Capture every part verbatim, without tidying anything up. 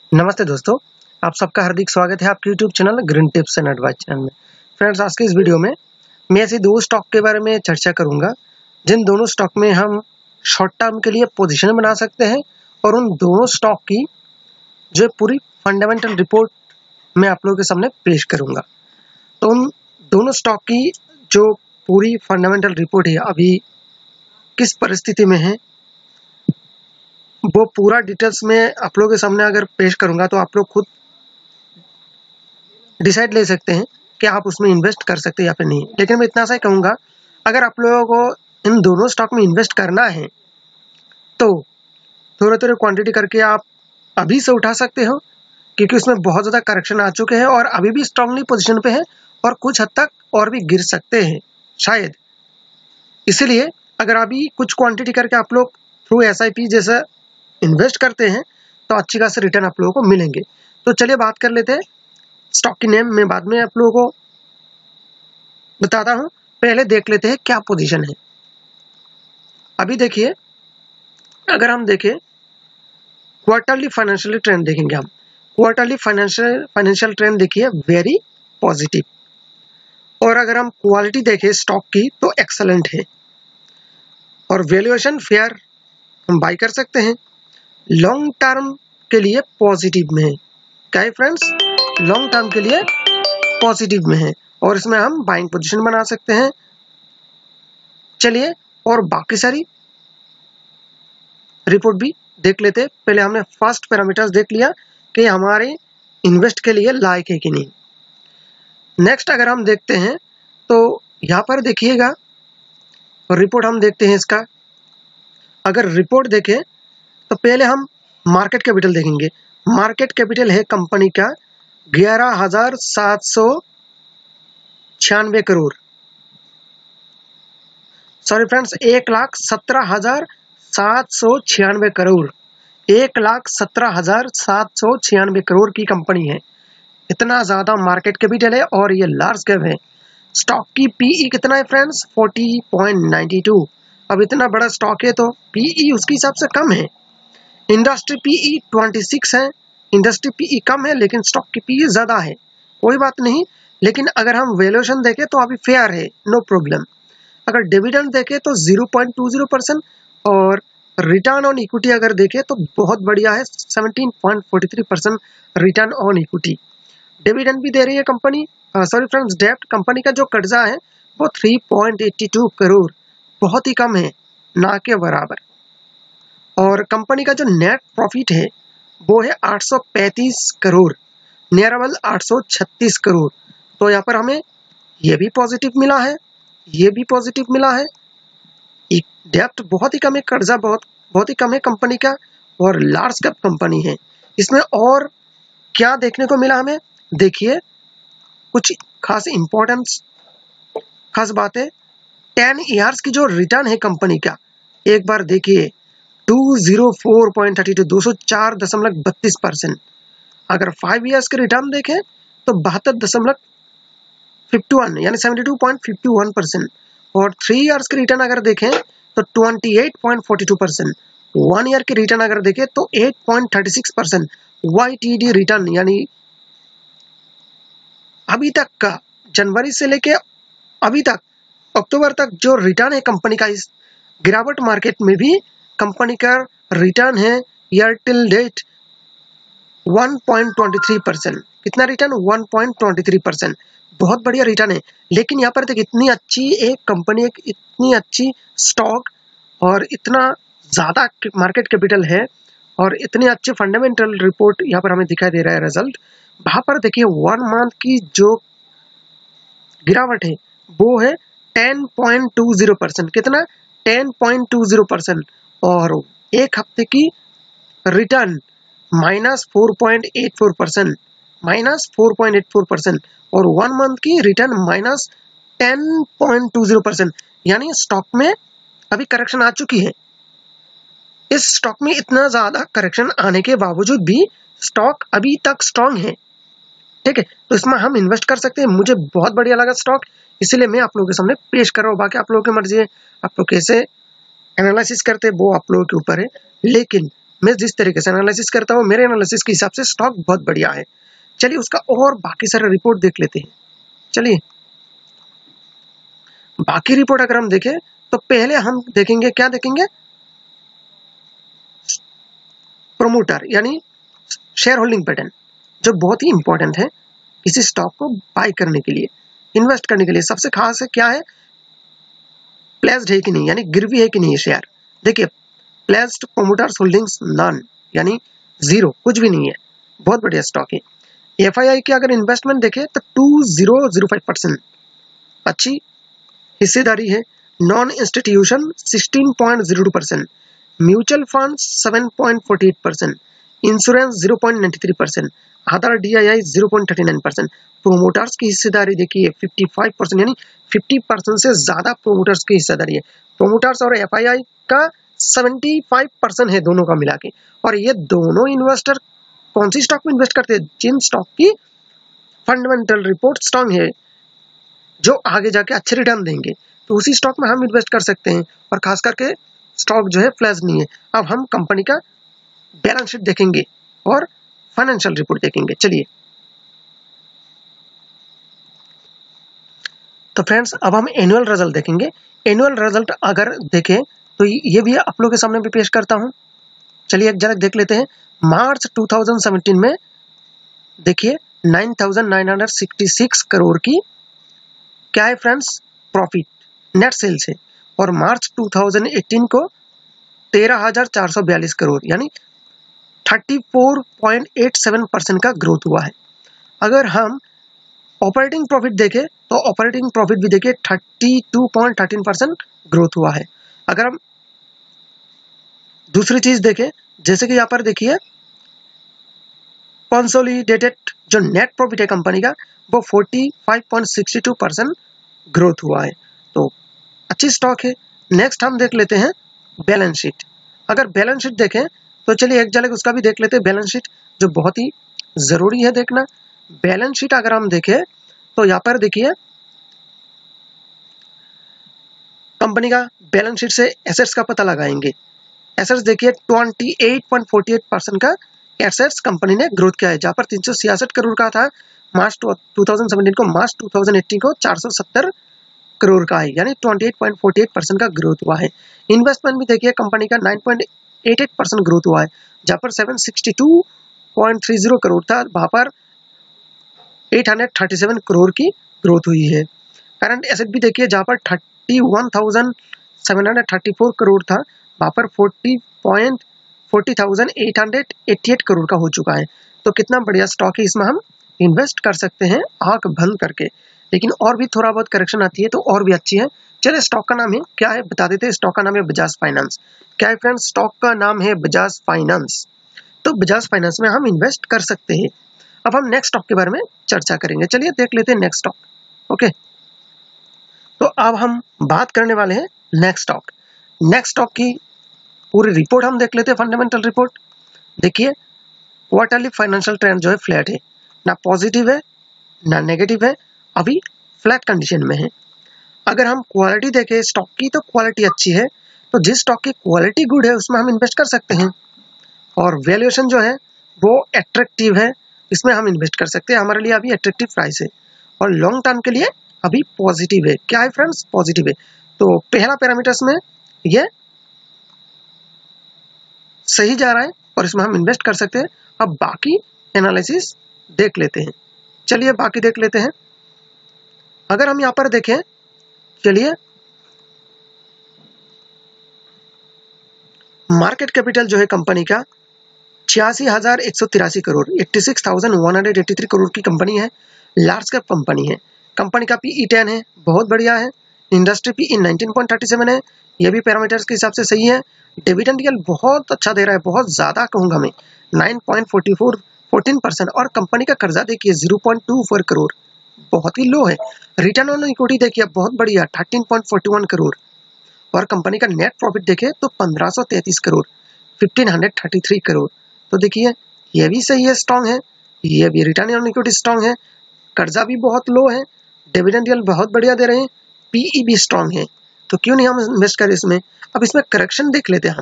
नमस्ते दोस्तों, आप सबका हार्दिक स्वागत है आपके YouTube channel green tips and advice channel में। फ्रेंड्स, आज के इस वीडियो में मैं ऐसे दो स्टॉक के बारे में चर्चा करूंगा जिन दोनों स्टॉक में हम शॉर्ट टर्म के लिए पोजीशन बना सकते हैं और उन दोनों स्टॉक की जो पूरी फंडामेंटल रिपोर्ट मैं आप लोगों के सामने पेश करूंगा। तो उन दोनों स्टॉक की जो पूरी फंडामेंटल रिपोर्ट है अभी किस परिस्थिति में है वो पूरा डिटेल्स में आप लोगों के सामने अगर पेश करूंगा तो आप लोग खुद डिसाइड ले सकते हैं कि आप उसमें इन्वेस्ट कर सकते हैं या फिर नहीं। लेकिन मैं इतना सा ही कहूँगा, अगर आप लोगों को इन दोनों स्टॉक में इन्वेस्ट करना है तो थोड़े थोड़े क्वांटिटी करके आप अभी से उठा सकते हो, क्योंकि उसमें बहुत ज़्यादा करेक्शन आ चुके हैं और अभी भी स्ट्रांगली पोजीशन पे है और कुछ हद तक और भी गिर सकते हैं शायद। इसीलिए अगर अभी कुछ क्वांटिटी करके आप लोग थ्रू एस आई पी जैसा इन्वेस्ट करते हैं तो अच्छी खासी रिटर्न आप लोगों को मिलेंगे। तो चलिए बात कर लेते हैं स्टॉक की नेम मैं बाद में आप लोगों को बताता हूं, पहले देख लेते हैं क्या पोजीशन है। अभी देखिए, अगर हम देखें क्वार्टरली फाइनेंशियल ट्रेंड देखेंगे, हम क्वार्टरली फाइनेंशियल फाइनेंशियल ट्रेंड देखिए वेरी पॉजिटिव। और अगर हम क्वालिटी देखें स्टॉक की तो एक्सलेंट है और वैल्यूएशन फेयर हम बाई कर सकते हैं। लॉन्ग टर्म के लिए पॉजिटिव में है, क्या है फ्रेंड्स, लॉन्ग टर्म के लिए पॉजिटिव में है और इसमें हम बाइंग पोजीशन बना सकते हैं। चलिए और बाकी सारी रिपोर्ट भी देख लेते हैं। पहले हमने फर्स्ट पैरामीटर्स देख लिया कि हमारे इन्वेस्ट के लिए लायक है कि नहीं। नेक्स्ट अगर हम देखते हैं तो यहाँ पर देखिएगा रिपोर्ट हम देखते हैं इसका। अगर रिपोर्ट देखें तो पहले हम मार्केट कैपिटल देखेंगे। मार्केट कैपिटल है कंपनी का ग्यारह हजार सात सौ छियानवे करोड़, सॉरी फ्रेंड्स, एक लाख सत्रह हजार सात सौ छियानवे करोड़, एक लाख सत्रह हजार सात सौ छियानवे करोड़ की कंपनी है। इतना ज्यादा मार्केट कैपिटल है और ये लार्ज कैप है। स्टॉक की पीई कितना है फ्रेंड्स, चालीस पॉइंट नौ दो। अब इतना बड़ा स्टॉक है तो पीई उसके हिसाब से कम है। इंडस्ट्री पीई छब्बीस है, इंडस्ट्री पीई कम है लेकिन स्टॉक की पीई ज्यादा है, कोई बात नहीं। लेकिन अगर हम वैल्यूएशन देखें तो अभी फेयर है, नो प्रॉब्लम। अगर डिविडेंड देखें तो zero point two zero percent और रिटर्न ऑन इक्विटी अगर देखें तो बहुत बढ़िया है, सत्रह point four three percent return on equity. Dividend भी दे रही है कंपनी, सॉरी फ्रेंड्स, डेब्ट कंपनी का जो कर्जा है वो तीन पॉइंट आठ दो करोड़, बहुत ही कम है, ना के बराबर। और कंपनी का जो नेट प्रॉफिट है वो है आठ सौ पैंतीस करोड़, नियरेबल आठ सौ छत्तीस करोड़। तो यहाँ पर हमें ये भी पॉजिटिव मिला है, ये भी पॉजिटिव मिला है। एक डेब्ट बहुत ही कम है, कर्जा बहुत बहुत ही कम है कंपनी का और लार्ज कैप कंपनी है। इसमें और क्या देखने को मिला हमें, देखिए कुछ खास इंपॉर्टेंस खास बात है। टेन ईयर्स की जो रिटर्न है कंपनी का, एक बार देखिए दो सौ चार पॉइंट थर्टी टू, दो सौ चार दशमलव बत्तीस परसेंट। अगर फाइव ईयर्स के रिटर्न देखें तो बहत्तर दशमलव इक्यावन यानी बहत्तर पॉइंट इक्यावन परसेंट। और थ्री ईयर्स के रिटर्न अगर देखें तो अट्ठाईस point four two percent. One year के रिटर्न अगर देखें तो आठ point thirty six percent. YTD return यानी अभी तक का, जनवरी से लेके अभी तक अक्टूबर तक जो रिटर्न है कंपनी का, इस गिरावट मार्केट में भी कंपनी का रिटर्न है year till date one point two three percent. कितना return, one point two three percent, बहुत बढ़िया रिटर्न है। लेकिन यहाँ पर देख, इतनी अच्छी एक कंपनी, एक इतनी अच्छी स्टॉक और इतना ज्यादा मार्केट कैपिटल है और इतनी अच्छी फंडामेंटल रिपोर्ट यहाँ पर हमें दिखाई दे रहा है रिजल्ट। वहां पर देखिए वन मंथ की जो गिरावट है वो है ten point two zero percent. कितना, ten point two zero percent. और एक हफ्ते की return minus four point eight four percent, minus four point eight four percent. और वन मंथ की return minus ten point two zero percent. यानी stock में अभी करेक्शन आ चुकी है। इस स्टॉक में इतना ज्यादा करेक्शन आने के बावजूद भी स्टॉक अभी तक स्ट्रांग है, ठीक है। तो इसमें हम इन्वेस्ट कर सकते हैं। मुझे बहुत बढ़िया लगा स्टॉक, इसीलिए मैं आप लोगों के सामने पेश कर रहा हूँ। बाकी आप लोगों की मर्जी है, आप लोग कैसे एनालिसिस करते हैं वो आप लोगों के ऊपर है। लेकिन मैं जिस तरीके से एनालिसिस करता हूँ, मेरे एनालिसिस के हिसाब से स्टॉक बहुत बढ़िया है। चलिए उसका और बाकी सारे रिपोर्ट देख लेते हैं। चलिए बाकी रिपोर्ट अगर हम देखें तो पहले हम देखेंगे, क्या देखेंगे, प्रोमोटर यानी शेयर होल्डिंग पैटर्न, जो बहुत ही इंपॉर्टेंट है किसी स्टॉक को बाय करने के लिए, इन्वेस्ट करने के लिए। सबसे खास है क्या है, प्लेस्ड है कि नहीं, यानी गिरवी है कि नहीं शेयर। देखिए प्लेस्ड प्रोमोटर्स होल्डिंग्स नन, यानी जीरो, कुछ भी नहीं है, बहुत बढ़िया स्टॉक है। एफ आई आई की अगर इन्वेस्टमेंट देखें तो two zero zero five percent अच्छी हिस्सेदारी है। Non institution sixteen point zero two percent, mutual fund seven point forty eight percent, insurance zero point ninety three percent, other D I I zero point thirty nine percent. Promoters की हिस्सेदारी देखिए fifty five percent, यानी fifty percent से ज्यादा promoters की हिस्सेदारी है। Promoters और एफ आई आई का सेवेंटी फाइव परसेंट है दोनों का मिला के। और ये दोनों इन्वेस्टर कौन सी स्टॉक में इन्वेस्ट करते हैं, जिन स्टॉक की फंडामेंटल रिपोर्ट स्ट्रांग है, जो आगे जाके अच्छे रिटर्न देंगे, तो उसी स्टॉक में हम इन्वेस्ट कर सकते हैं। और खास करके स्टॉक जो है फ्लैश नहीं है। अब हम कंपनी का बैलेंस शीट देखेंगे और फाइनेंशियल रिपोर्ट देखेंगे। चलिए तो फ्रेंड्स अब हम एनुअल रिजल्ट देखेंगे। एनुअल रिजल्ट अगर देखें तो ये भी आप लोगों के सामने भी पेश करता हूं। चलिए एक झलक देख लेते हैं। मार्च टू थाउजेंड सेवेंटीन में देखिए nine thousand nine hundred sixty six crore की क्या है फ्रेंड्स, प्रॉफिट, नेट सेल्स है। और मार्च टू थाउजेंड एटीन को तेरह हजार चार सौ बयालीस करोड़, यानी thirty four point eight seven percent का ग्रोथ हुआ है। अगर हम ऑपरेटिंग प्रॉफिट देखें तो ऑपरेटिंग प्रॉफिट भी देखिए thirty two point one three percent growth हुआ है। अगर हम दूसरी चीज देखें, जैसे कि यहाँ पर देखिए कंसोलिडेटेड जो नेट प्रॉफिट है कंपनी का, वो forty five point six two percent growth हुआ है। तो अच्छी स्टॉक है। नेक्स्ट हम देख लेते हैं बैलेंस शीट। अगर बैलेंस शीट देखें तो चलिए एक झलक उसका भी देख लेते हैं। बैलेंस शीट जो बहुत ही जरूरी है देखना। बैलेंस शीट अगर हम देखें तो यहाँ पर देखिए कंपनी का बैलेंस शीट से एसेट्स का पता लगाएंगे। एसेट्स देखिए twenty eight point forty eight percent का एसेट्स कंपनी ने ग्रोथ किया है, जहां पर तीन सौ छियासठ करोड़ का था मार्च टू थाउजेंड सेवेंटीन को, मार्च टू थाउजेंड एटीन को चार सौ सत्तर करोड़ का है, यानी twenty eight point forty eight percent का ग्रोथ हुआ है। इन्वेस्टमेंट भी देखिए कंपनी का nine point eight eight percent growth हुआ है, जहां पर seven sixty two point three zero crore था, वहां पर eight hundred thirty seven crore की ग्रोथ हुई है। करंट एसेट भी देखिए जहां पर thirty one thousand seven hundred thirty four crore था, वहां पर forty point forty thousand eight hundred eighty eight crore का हो चुका है। तो कितना बढ़िया स्टॉक है, इसमें हम इन्वेस्ट कर सकते हैं आंख बंद करके। लेकिन और भी थोड़ा बहुत करेक्शन आती है तो और भी अच्छी है। चलिए स्टॉक का नाम है क्या है बता देते हैं। स्टॉक का नाम है बजाज फाइनेंस। क्या है फ्रेंड्स, स्टॉक का नाम है बजाज फाइनेंस। तो बजाज फाइनेंस में हम इन्वेस्ट कर सकते हैं। अब हम नेक्स्ट स्टॉक के बारे में चर्चा करेंगे। चलिए देख लेते हैं नेक्स्ट स्टॉक। ओके, तो अब हम बात करने वाले हैं नेक्स्ट स्टॉक। नेक्स्ट स्टॉक की पूरी रिपोर्ट हम देख लेते हैं, फंडामेंटल रिपोर्ट। देखिए क्वार्टरली फाइनेंशियल ट्रेंड जो है फ्लैट है, ना पॉजिटिव है ना नेगेटिव है, अभी फ्लैट कंडीशन में है। अगर हम क्वालिटी देखें स्टॉक की तो क्वालिटी अच्छी है, तो जिस स्टॉक की क्वालिटी गुड है उसमें हम इन्वेस्ट कर सकते हैं। और वैल्यूएशन जो है वो एट्रैक्टिव है, इसमें हम इन्वेस्ट कर सकते हैं। हमारे लिए अभी एट्रैक्टिव प्राइस है और लॉन्ग टर्म के लिए अभी पॉजिटिव है। क्या है फ्रेंड्स, पॉजिटिव है। तो पहला पैरामीटर्स में ये सही जा रहा है और इसमें हम इन्वेस्ट कर सकते हैं। अब बाकी एनालिसिस देख लेते हैं। चलिए बाकी देख लेते हैं। अगर हम यहां पर देखें, चलिए मार्केट कैपिटल जो है कंपनी का छियासी हजार एक सौ तिरासी crore, eighty six thousand one hundred eighty three crore की कंपनी है। लार्ज कैप कंपनी है। कंपनी का पीई टेन है, बहुत बढ़िया है। Industry PE nineteen point thirty seven है, ये भी पैरामीटर्स के हिसाब से सही है। डिविडेंड यील्ड बहुत अच्छा दे रहा है, बहुत ज्यादा कहूंगा मैं, nine point forty four fourteen percent. और कंपनी का कर्जा देखिए zero point two four crore, बहुत ही लो है। रिटर्न ऑन इक्विटी देखिए बहुत बढ़िया, thirteen point forty one crore. और कंपनी का नेट प्रॉफिट देखे तो पंद्रह सौ तैंतीस crore, fifteen hundred thirty three crore. तो देखिए ये भी सही है, स्ट्रांग है। ये भी रिटर्न ऑन इक्विटी स्ट्रांग है, कर्जा भी बहुत लो है, डिविडेंड यील्ड बहुत बढ़िया दे रहे हैं, पीई भी स्ट्रांग है। तो क्यों नहीं हम इन्वेस्ट करें इसमें। अब इसमें करेक्शन देख लेते हैं हम।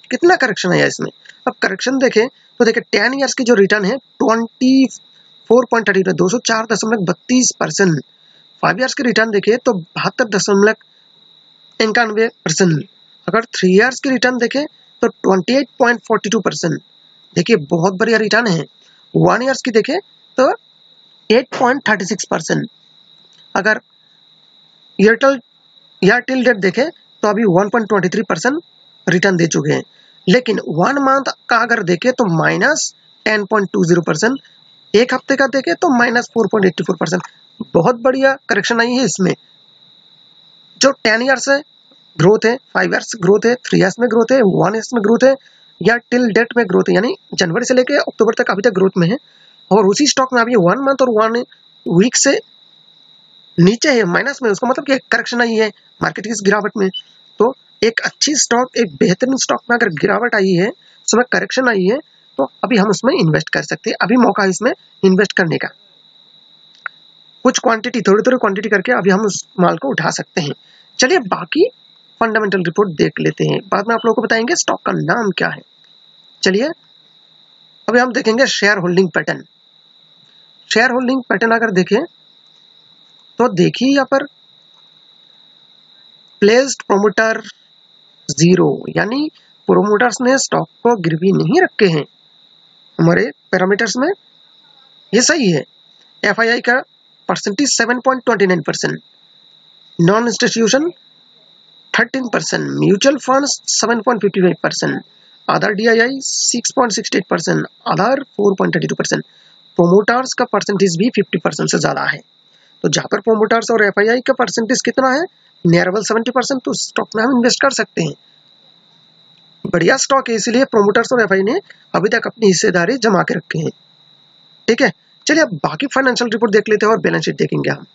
कितना करेक्शन आया इसमें। अब करेक्शन देखें तो देखिए टेन ईयर्स की जो रिटर्न है ट्वेंटी फोर पॉइंट थर्टी दो सौ चार दशमलव बत्तीस परसेंट। फाइव ईयर्स की रिटर्न देखे तो बहत्तर दशमलव इक्यानवे परसेंट। अगर थ्री ईयर्स की रिटर्न देखें तो twenty eight point forty two percent. देखिए बहुत बढ़िया रिटर्न है। वन ईयर्स की देखें तो eight point thirty six percent. अगर एयरटेल एयरटेल डेट देखें तो अभी one point two three percent return दे चुके हैं। लेकिन वन मंथ का अगर देखें तो minus ten point two zero percent. एक हफ्ते का देखें तो minus four point eighty four percent. बहुत बढ़िया करेक्शन आई है इसमें। जो टेन ईयर्स है ग्रोथ है, फाइव ईयर्स ग्रोथ है, थ्री ईयर्स में ग्रोथ है, वन ईयर्स में ग्रोथ है, या टिल डेट में ग्रोथ है, यानी जनवरी से लेकर अक्टूबर तक अभी तक ग्रोथ में है। और उसी स्टॉक में अभी वन मंथ और वन वीक से नीचे है, माइनस में, उसका मतलब कि करेक्शन आई है मार्केट की इस गिरावट में। तो एक अच्छी स्टॉक, एक बेहतरीन स्टॉक में अगर गिरावट आई है, उसमें करेक्शन आई है, तो अभी हम उसमें इन्वेस्ट कर सकते हैं। अभी मौका है इसमें इन्वेस्ट करने का। कुछ क्वांटिटी, थोड़ी थोड़ी क्वांटिटी करके अभी हम उस माल को उठा सकते हैं। चलिए बाकी फंडामेंटल रिपोर्ट देख लेते हैं, बाद में आप लोगों को बताएंगे स्टॉक का नाम क्या है। चलिए अभी हम देखेंगे share holding pattern. Share holding pattern अगर देखें तो देखिए यहाँ पर प्लेस्ड प्रोमोटर जीरो, यानी प्रोमोटर्स ने स्टॉक को गिरवी नहीं रखे हैं। हमारे पैरामीटर्स में ये सही है। एफ आई आई का percentage seven point two nine percent, non institution thirteen percent, mutual funds seven point fifty five percent, other D I I six point six eight percent, other four point thirty two percent. Promoters का percentage भी fifty percent से ज्यादा है। तो जहां पर promoters और F I I का परसेंटेज कितना है, नियरबल सेवेंटी परसेंट, तो स्टॉक में हम इन्वेस्ट कर सकते हैं। बढ़िया स्टॉक है, इसलिए प्रोमोटर्स और एफ आई आई ने अभी तक अपनी हिस्सेदारी जमा के रखे हैं। ठीक है, चलिए अब बाकी फाइनेंशियल रिपोर्ट देख लेते हैं और बैलेंस शीट देखेंगे हम।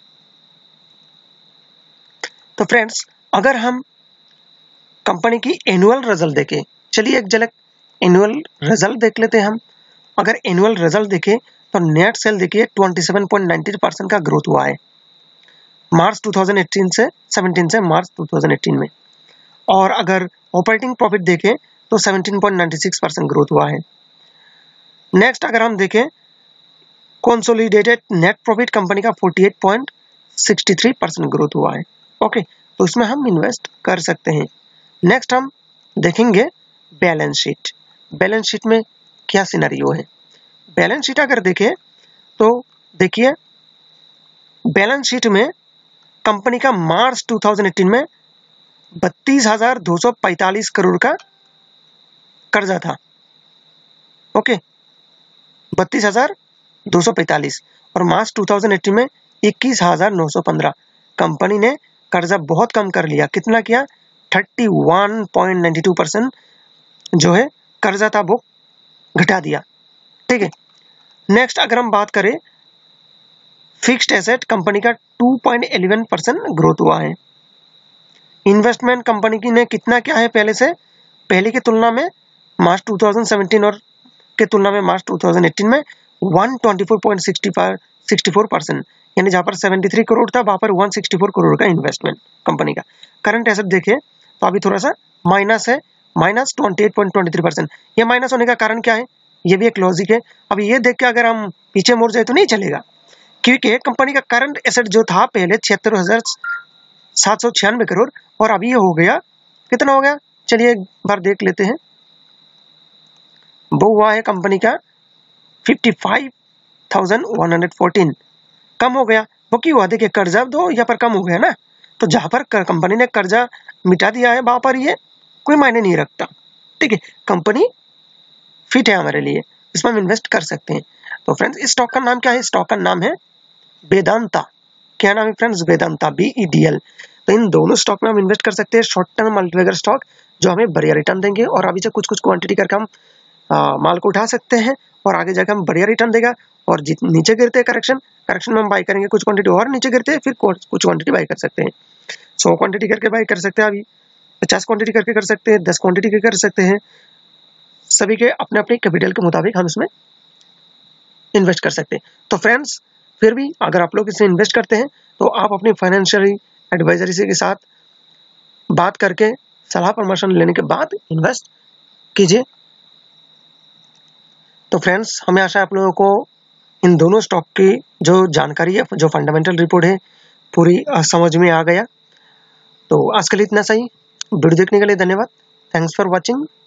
तो फ्रेंड्स अगर हम कंपनी की एनुअल रिजल्ट देखें, चलिए एक झलक एनुअल रिजल्ट देख लेते हैं हम। अगर एनुअल रिजल्ट देखें तो नेट सेल देखिए twenty seven point nine zero percent का ग्रोथ हुआ है मार्च टू थाउजेंड एटीन से सेवनटीन से मार्च टू थाउजेंड एटीन में। और अगर ऑपरेटिंग प्रॉफिट देखें तो seventeen point nine six percent growth हुआ है। नेक्स्ट अगर हम देखें कंसोलिडेटेड नेट प्रॉफिट कंपनी का forty eight point six three percent growth हुआ है। ओके, तो इसमें हम इन्वेस्ट कर सकते हैं। नेक्स्ट हम देखेंगे बैलेंस शीट। बैलेंस शीट में क्या सिनेरियो है। बैलेंस शीट अगर देखें तो देखिए बैलेंस शीट में कंपनी का मार्च टू थाउजेंड एटीन में बत्तीस हजार दो सौ पैंतालीस करोड़ का कर्जा था। ओके, बत्तीस हजार दो सौ पैंतालीस, और मार्च टू थाउजेंड एटीन में इक्कीस हजार नौ सौ पंद्रह। कंपनी ने कर्जा बहुत कम कर लिया। कितना किया, thirty one point nine two percent जो है कर्जा था वो घटा दिया। ठीक है, नेक्स्ट अगर हम बात करें फिक्स्ड एसेट कंपनी का two point one one percent growth हुआ है। इन्वेस्टमेंट कंपनी की ने कितना क्या है पहले से, पहले की तुलना में मार्च टू थाउजेंड सेवनटीन और के तुलना में मार्च टू थाउजेंड एटीन में one twenty four point six four percent, यानी जहां पर सेवेंटी थ्री करोड़ था वहां पर वन सिक्सटी फोर करोड़ का इन्वेस्टमेंट कंपनी का। करंट एसेट देखें तो अभी थोड़ा सा माइनस है, minus twenty eight point two three percent. ये माइनस होने का कारण क्या है, ये भी एक लॉजिक है। अब ये देख के अगर हम पीछे मुड़ जाए तो नहीं चलेगा, क्योंकि कंपनी का करंट एसेट जो था पहले छिहत्तर हजार सात सौ छियानवे करोड़, और अभी ये हो गया कितना हो गया, चलिए एक बार देख लेते हैं। वो हुआ है कंपनी का fifty five thousand one hundred fourteen, कम हो गया। वो क्यों हुआ, देखिए कर्जा दो यहाँ पर कम हो गया ना, तो जहां पर कंपनी ने कर्जा मिटा दिया है वहां पर ये कोई मायने नहीं रखता। ठीक है, कंपनी फिट है हमारे लिए, इसमें हम इन्वेस्ट कर सकते हैं। तो फ्रेंड्स इस स्टॉक का नाम क्या है, स्टॉक का नाम है वेदांता। क्या नाम है friends, Vedanta, B E D L. तो इन दोनों स्टॉक में हम इन्वेस्ट कर सकते हैं, शॉर्ट टर्म मल्टीबैगर स्टॉक जो हमें बढ़िया रिटर्न देंगे, और अभी से कुछ कुछ क्वांटिटी करके हम आ, माल को उठा सकते हैं, और आगे जाकर हम बढ़िया रिटर्न देगा। और जित नीचे गिरते हैं करेक्शन करेक्शन में हम बाई करेंगे कुछ क्वांटिटी, और नीचे गिरते हैं फिर कुछ क्वांटिटी बाई कर सकते हैं। सौ क्वांटिटी करके बाई कर सकते हैं, अभी पचास क्वांटिटी करके कर सकते हैं, दस क्वांटिटी करके कर सकते हैं। सभी के अपने अपने कैपिटल के मुताबिक हम इसमें इन्वेस्ट कर सकते हैं। तो फ्रेंड्स फिर भी अगर आप लोग इसमें इन्वेस्ट करते हैं तो आप अपनी फाइनेंशियल एडवाइजरी के साथ बात करके सलाह परामर्श लेने के बाद इन्वेस्ट कीजिए। तो फ्रेंड्स, हमें आशा है आप लोगों को इन दोनों स्टॉक की जो जानकारी है, जो फंडामेंटल रिपोर्ट है, पूरी समझ में आ गया। तो आज के लिए इतना सही। वीडियो देखने के लिए धन्यवाद। Thanks for watching.